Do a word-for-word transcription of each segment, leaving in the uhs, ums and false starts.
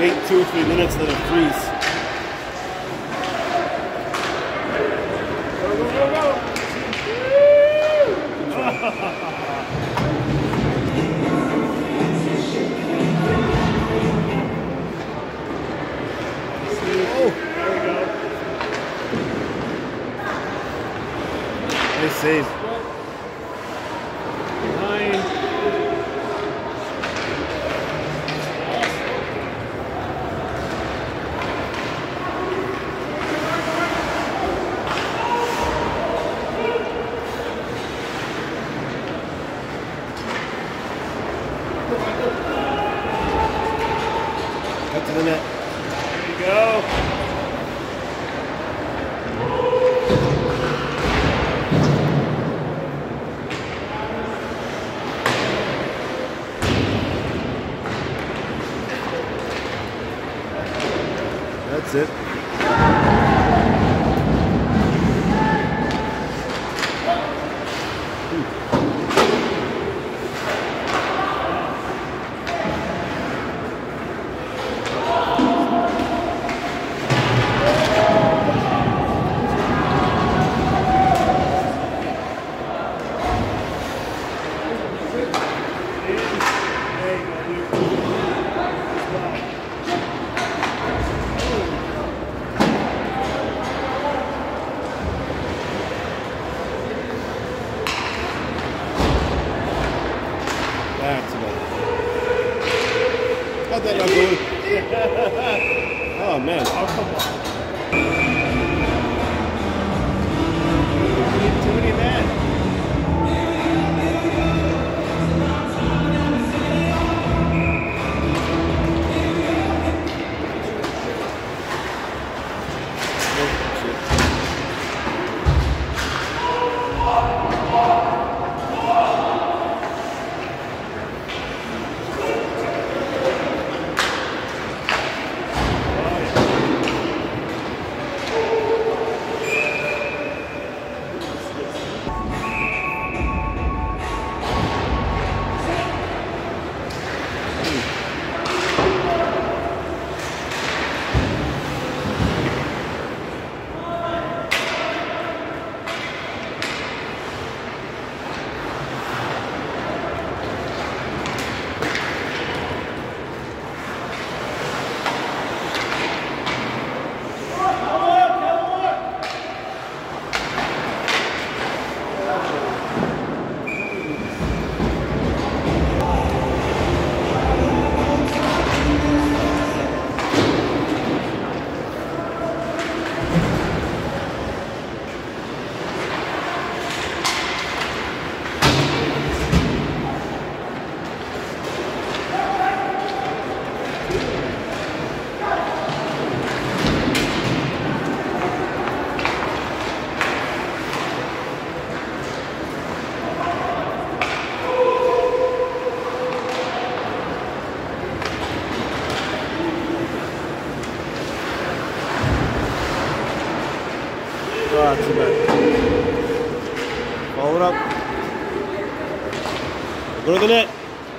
wait two or three minutes, let it freeze. Go, go, go, go! Oh, There we go. nice save. Nine. Up to the net. There you go. That's it. That's about it. How'd that not go in? Oh, man. Oh, come on. Too many men. Oh, that's too bad. Follow it up. Go to the net.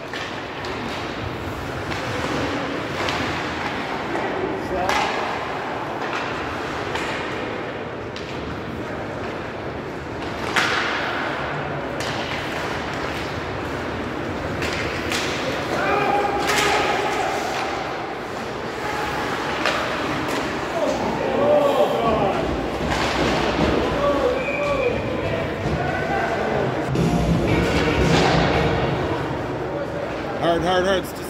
Hard, hard, hard. It's just...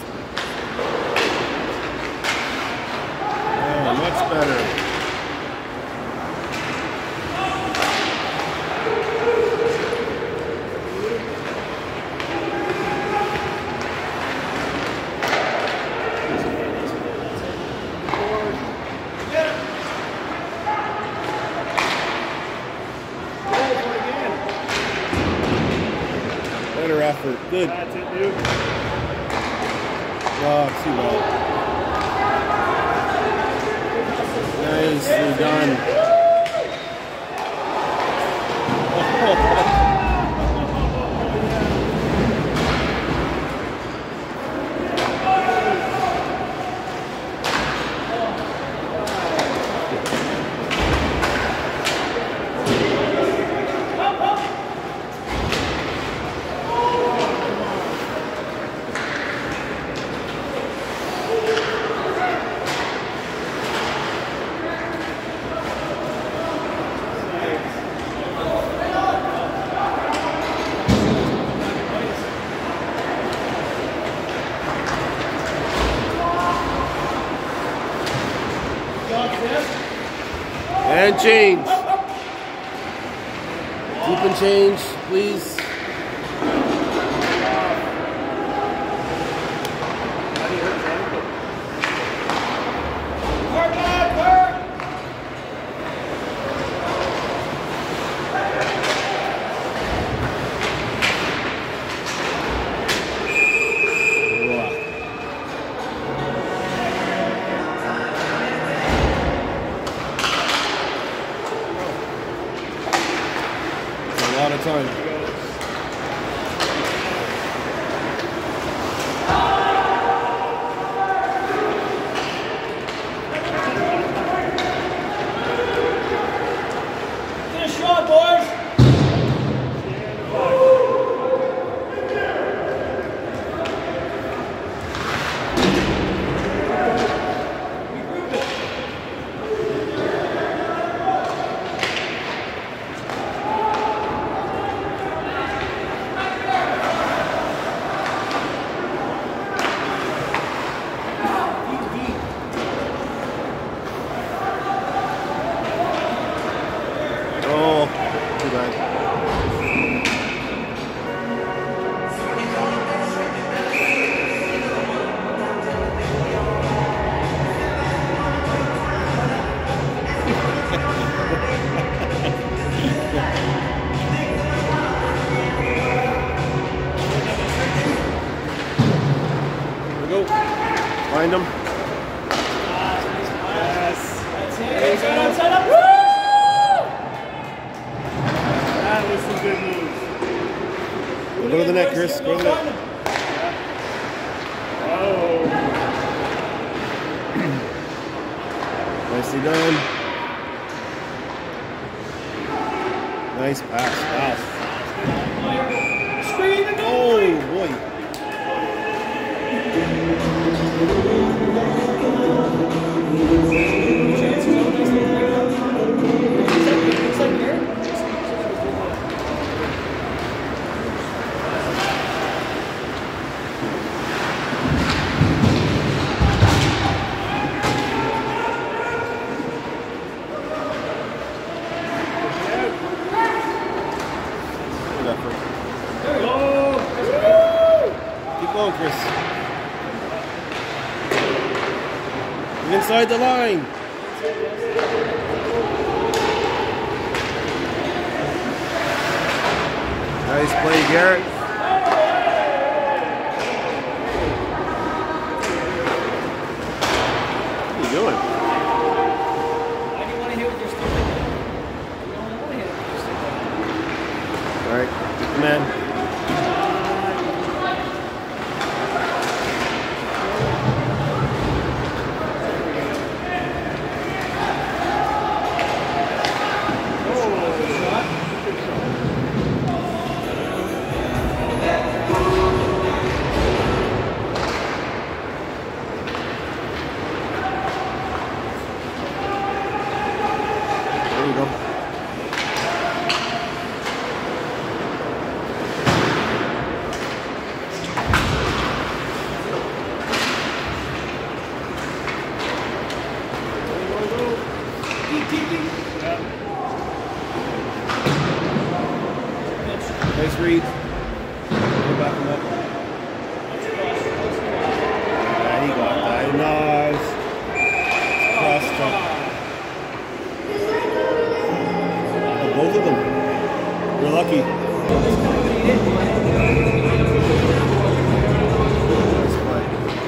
Oh, much better. Better effort. Good. That's it, dude. Oh, too low. Nicely done. And change. Deep and change, please. A lot of time. Get a shot, boys! Oh, too bad. Here we go. Find them. That's it. Set up, set up. Woo! That was some good moves. Go to the net, Chris. Go to the net. Oh. Nicely done. Nice pass. Pass. Screen the goal! Oh, boy. Good effort. Keep going, Chris. Get inside the line. Nice play, Garrett. What are you doing? Why do you want to hit with your stick like that? You don't want to hit with your stick like that. All right, get the man. There you go. Deep, deep, deep. Nice read. Go back him up. Yeah, he got that. Nice. Cross check. Oh, both of them. You're lucky. Nice play.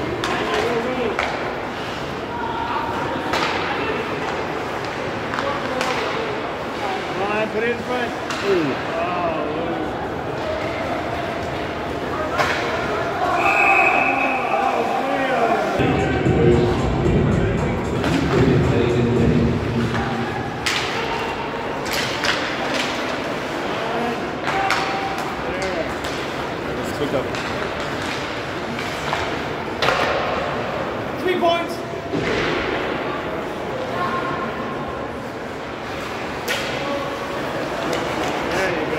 Come on, put it in front. Ooh. Let's pick up. Three points. There you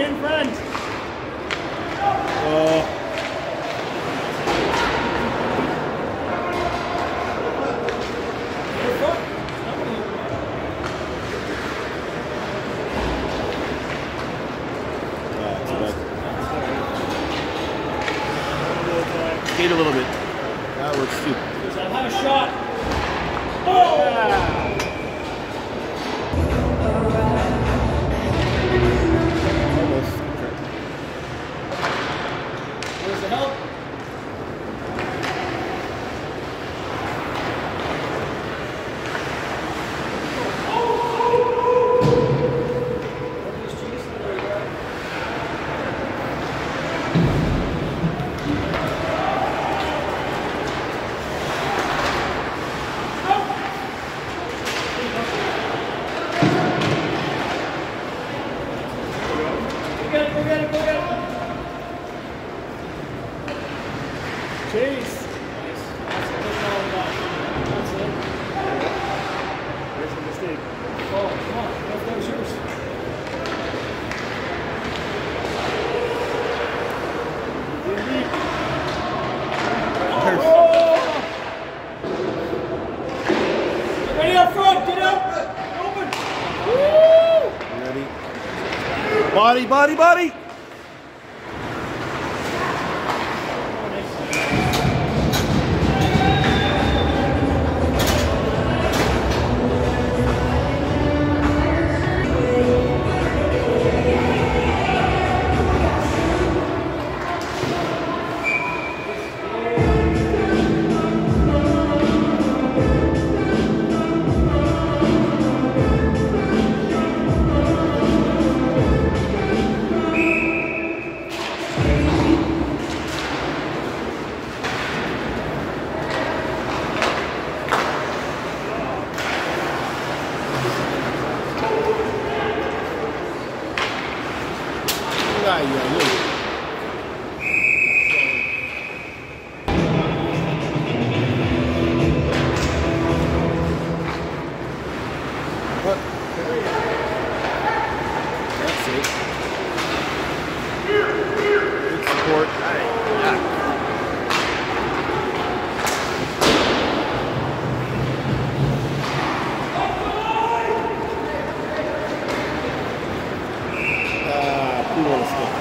hit in front. Oh. Skate a little bit. That works too. I've had a shot. Oh! Almost. Where's the help? Chase. That's it. There's a mistake. Oh, come on. That was yours. Get ready up front. Get out. Open. Ready? Body, body, body! Ay, ay, ay. What? That's it. Good support. Ay, ay. Ah, we want to skip.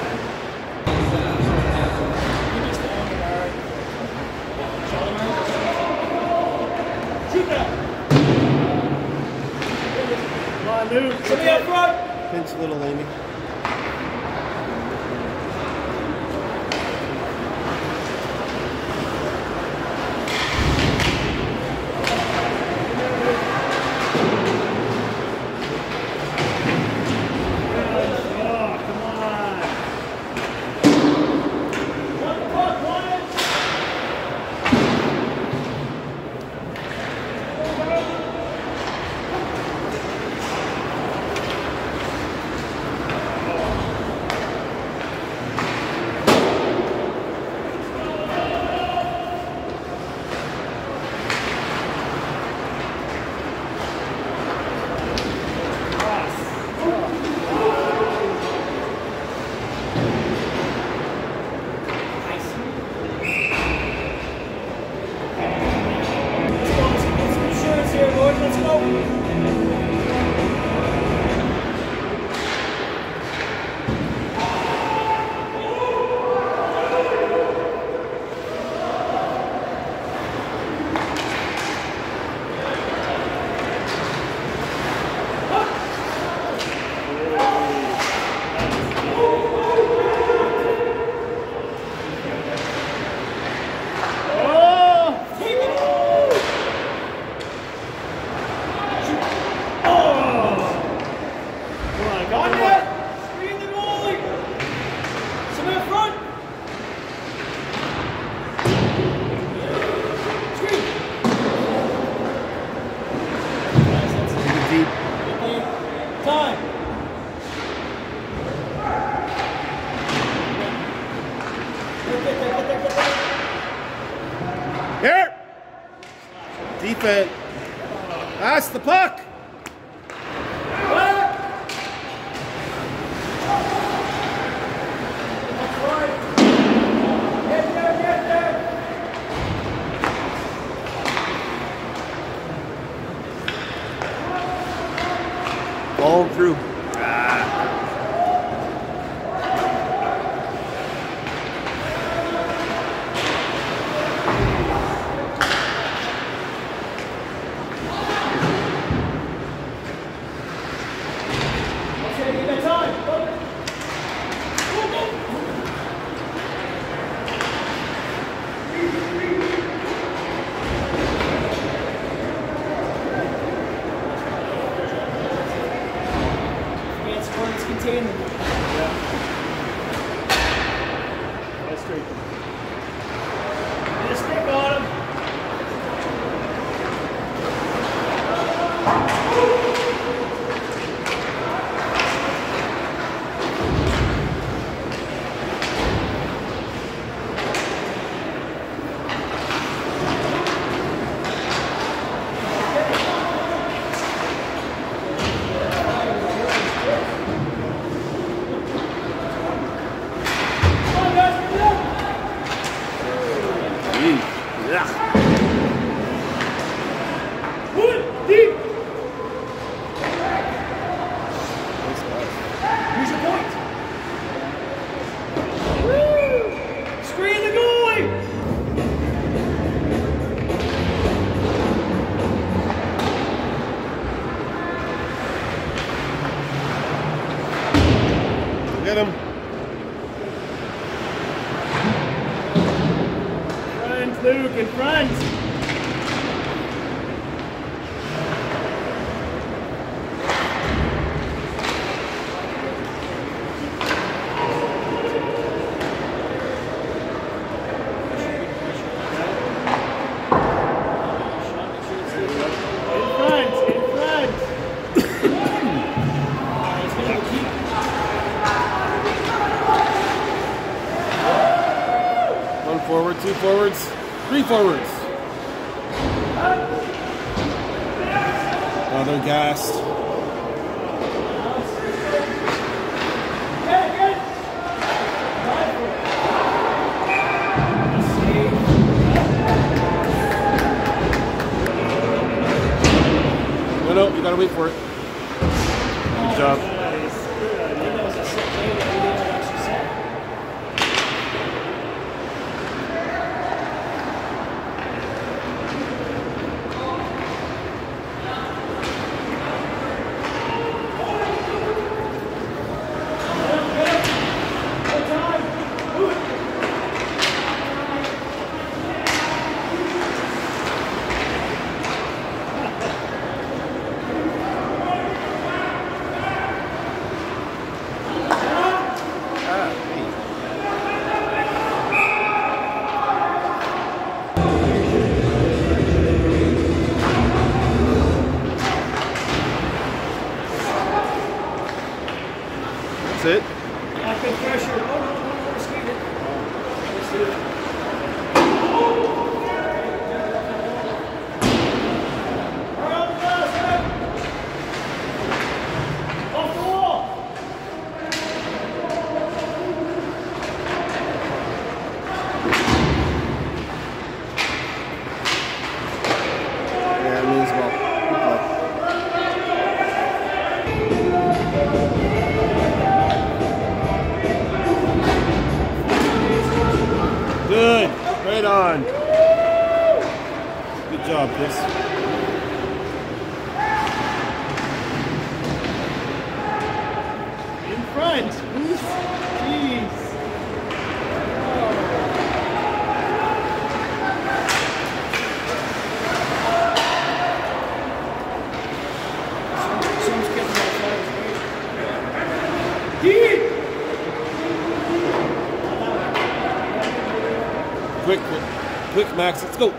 Shoot that. Come on, Luke. Somebody up front. Pinch a little, Amy. Oh, come on. One puck, one. Let's go. Time. Here! Defense. That's the puck! maintain them. That's straight. Get a stick on him. Yeah. Wood deep. Use your point. Woo! Screen the goalie. Get him. Front, Luke, in front. In front, in front. One forward, two forwards, three forwards. Oh, they're gassed. No, no, you gotta wait for it. Good job. That's it. Not good pressure. Oh, no, no, no, skate it. Off the wall. Yeah, me as well. Good. Right on. Good job, Chris. In front. Jeez. Someone's getting outside his way. Deep. Quick, quick, quick, Max. Let's go.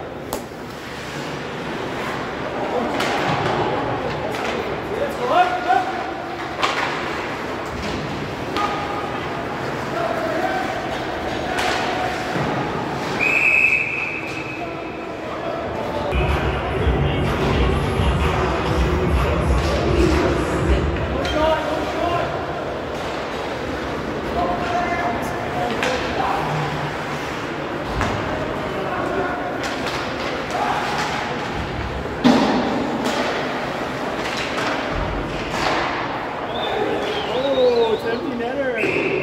Oh, it's empty netter.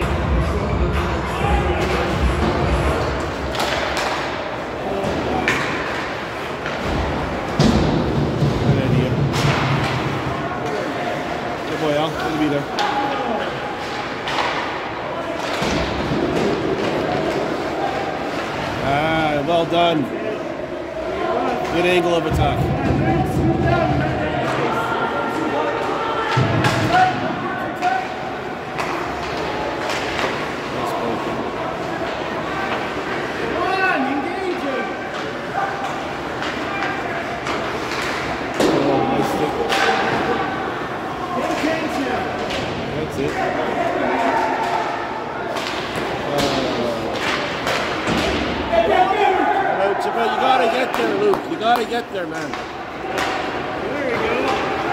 Good idea. Good boy, Al. Good to be there. Ah, well done. Good angle of attack. gotta get there, Luke. You gotta get there, man. There you go.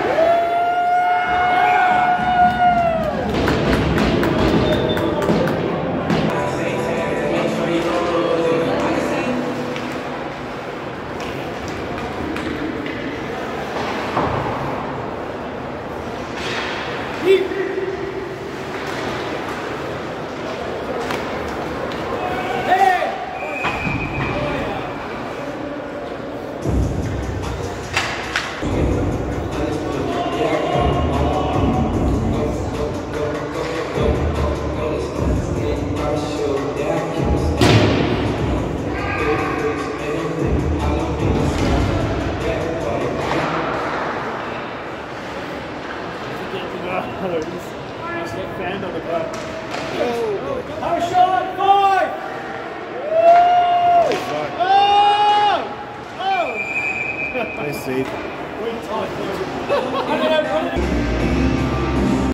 He's a fan of the club. Power shot, five! Oh! Oh! Nice save. Wait, Todd.